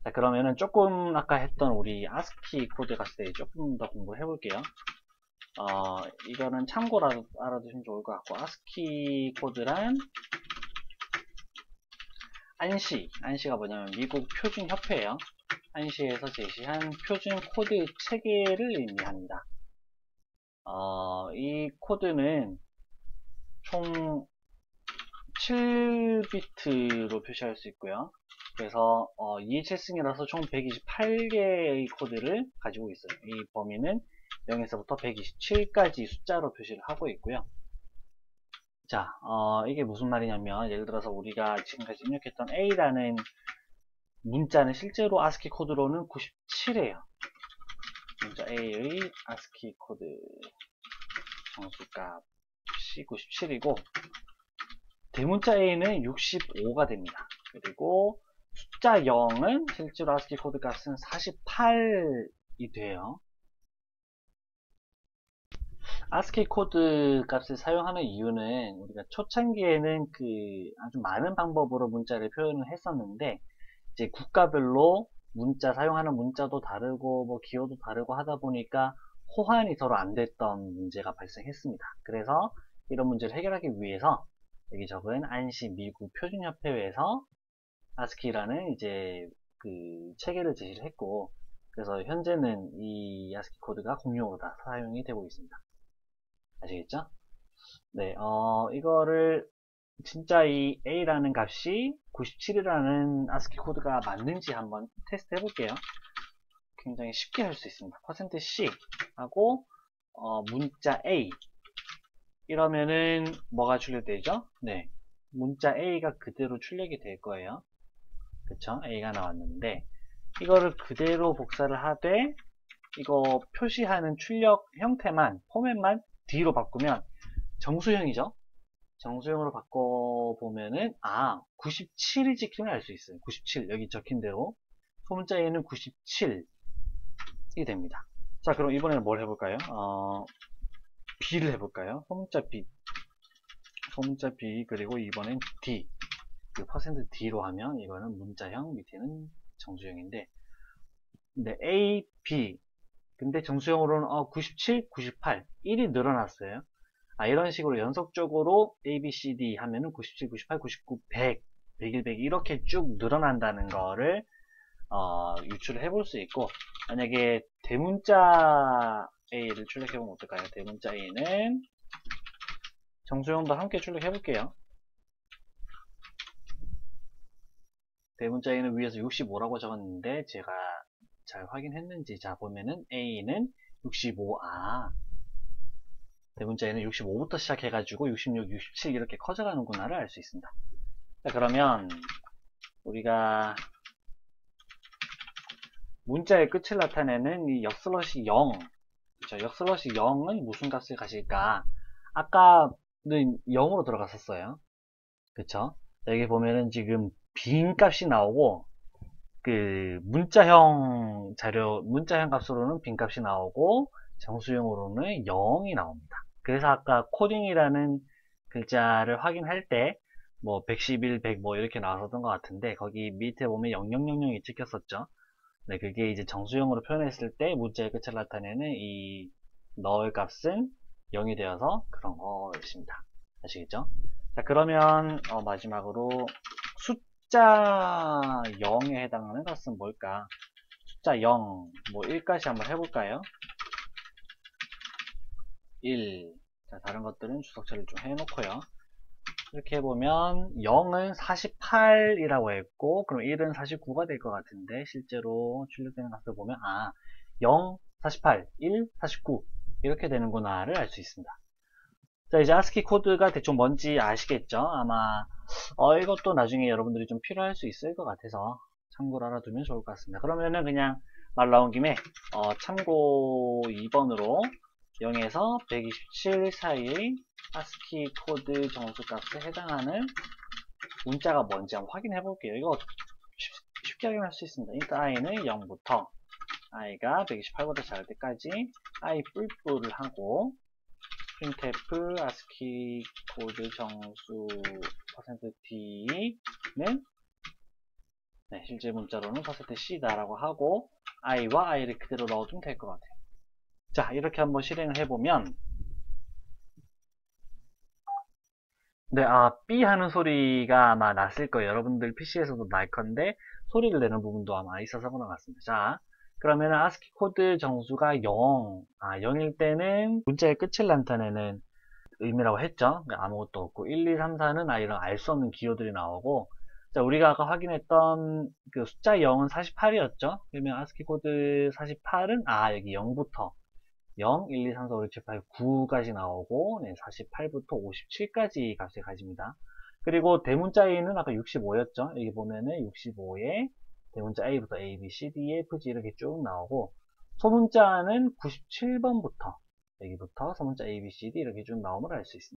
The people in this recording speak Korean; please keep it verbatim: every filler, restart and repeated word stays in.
자, 그러면은 조금 아까 했던 우리 아스키 코드 갔을 때 조금 더 공부를 해볼게요. 어, 이거는 참고로 알아두시면 좋을 것 같고, 아스키 코드란 안시, 안시가 뭐냐면 미국 표준협회예요. 안시에서 제시한 표준 코드 체계를 의미합니다. 어, 이 코드는 총 칠 비트로 표시할 수 있고요. 그래서 어, 이에이치에스이라서 총 백이십팔 개의 코드를 가지고 있어요. 이 범위는 영에서부터 백이십칠까지 숫자로 표시를 하고 있고요. 자, 어, 이게 무슨 말이냐면 예를 들어서 우리가 지금까지 입력했던 A라는 문자는 실제로 아스키 코드로는 구십칠이에요. 문자 A의 아스키 코드 정수값이 구십칠이고 대문자 A는 육십오가 됩니다. 그리고 숫자 영은 실제로 아스키 코드 값은 사십팔이 돼요. 아스키 코드 값을 사용하는 이유는 우리가 초창기에는 그 아주 많은 방법으로 문자를 표현을 했었는데 이제 국가별로 문자 사용하는 문자도 다르고 뭐 기호도 다르고 하다 보니까 호환이 서로 안 됐던 문제가 발생했습니다. 그래서 이런 문제를 해결하기 위해서 여기 적은 안시 미국 표준협회에서 아스키라는 이제 그 체계를 제시를 했고 그래서 현재는 이 아스키 코드가 공용으로 다 사용이 되고 있습니다. 아시겠죠? 네, 어, 이거를 진짜 이 A라는 값이 구십칠이라는 아스키 코드가 맞는지 한번 테스트 해볼게요. 굉장히 쉽게 할 수 있습니다. %C 하고 어, 문자 A 이러면은 뭐가 출력되죠? 네, 문자 A가 그대로 출력이 될 거예요. 그쵸? A가 나왔는데 이거를 그대로 복사를 하되 이거 표시하는 출력 형태만 포맷만 D로 바꾸면 정수형이죠. 정수형으로 바꿔보면은 아 구십칠이 찍히면 알 수 있어요. 구십칠 여기 적힌 대로 소문자 A는 구십칠이 됩니다. 자 그럼 이번에는 뭘 해볼까요? 어, B를 해볼까요? 소문자 B 소문자 B 그리고 이번엔 D 그 퍼센트 D로 하면 이거는 문자형 밑에는 정수형인데 네, A, B 근데 정수형으로는 어, 구십칠, 구십팔 일이 늘어났어요. 아, 이런 식으로 연속적으로 A, B, C, D 하면은 구십칠, 구십팔, 구십구, 백, 백일, 백이 이렇게 쭉 늘어난다는 거를 어, 유출을 해볼 수 있고 만약에 대문자 A를 출력해보면 어떨까요? 대문자 A는 정수형도 함께 출력해볼게요. 대문자 A는 위에서 육십오라고 적었는데 제가 잘 확인했는지 자 보면은 A는 육십오, 아 대문자에는 육십오부터 시작해가지고 육십육, 육십칠 이렇게 커져가는구나를 알 수 있습니다. 자, 그러면 우리가 문자의 끝을 나타내는 이 역슬롯이 영, 그렇죠? 역슬롯이 영은 무슨 값을 가질까? 아까는 영으로 들어갔었어요. 그쵸? 여기 보면은 지금 빈 값이 나오고 그 문자형 자료, 문자형 값으로는 빈 값이 나오고 정수형으로는 영이 나옵니다. 그래서 아까 코딩이라는 글자를 확인할 때 뭐 백십일, 백 뭐 이렇게 나왔었던 것 같은데 거기 밑에 보면 영영영영이 찍혔었죠. 네, 그게 이제 정수형으로 표현했을 때 문자의 끝을 나타내는 이 넣을 값은 영이 되어서 그런 것입니다. 아시겠죠? 자, 그러면 어, 마지막으로 숫자 영에 해당하는 것은 뭘까? 숫자 영, 뭐 일까지 한번 해볼까요? 일. 자, 다른 것들은 주석 처리를 좀 해놓고요. 이렇게 해보면 영은 사십팔이라고 했고 그럼 일은 사십구가 될 것 같은데 실제로 출력되는 값을 보면 아 영, 사십팔, 일, 사십구 이렇게 되는구나를 알 수 있습니다. 자 이제 아스키 코드가 대충 뭔지 아시겠죠? 아마 어, 이것도 나중에 여러분들이 좀 필요할 수 있을 것 같아서 참고로 알아두면 좋을 것 같습니다. 그러면은 그냥 말 나온 김에 어, 참고 이 번으로 영에서 백이십칠 사이의 아스키 코드 정수값에 해당하는 문자가 뭔지 한번 확인해 볼게요. 이거 쉽, 게 확인할 수 있습니다. 일단 i는 영부터 i가 백이십팔보다 작을 때까지 i 뿔뿔을 하고 printf 아스키 코드 정수 %d는 네, 실제 문자로는 퍼센트 C다라고 하고 I와 I를 그대로 넣어주면 될 것 같아요. 자, 이렇게 한번 실행을 해보면 네, 아, 삐 하는 소리가 아마 났을 거예요. 여러분들 피시에서도 날 건데 소리를 내는 부분도 아마 있어서 그런 것 같습니다. 자, 그러면 아스키 코드 정수가 영, 아, 영일 때는 문자의 끝을 나타내는 의미라고 했죠. 그러니까 아무것도 없고 일, 이, 삼, 사는 아, 이런 알 수 없는 기호들이 나오고 자, 우리가 아까 확인했던 그 숫자 영은 사십팔이었죠. 그러면 아스키 코드 사십팔은 아, 여기 영부터 영, 일, 이, 삼, 사, 오, 육, 칠, 팔, 구까지 나오고 네, 사십팔부터 오십칠까지 값을 가집니다. 그리고 대문자 A는 아까 육십오였죠. 여기 보면은 육십오에 대문자 A부터 A, B, C, D, E, F, G 이렇게 쭉 나오고 소문자는 구십칠 번부터 여기부터 소문자 A, B, C, D 이렇게 쭉 나옴을 알 수 있습니다.